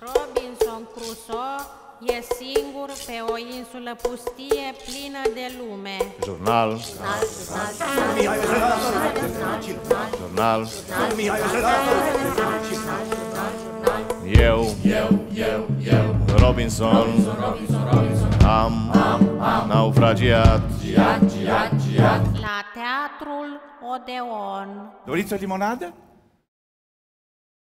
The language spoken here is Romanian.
Robinson Crusoe e singur pe o insulă pustie plină de lume. Jurnal. Jurnal. Eu, Robinson, am naufragiat. La teatrul Odeon. Doriți o limonadă?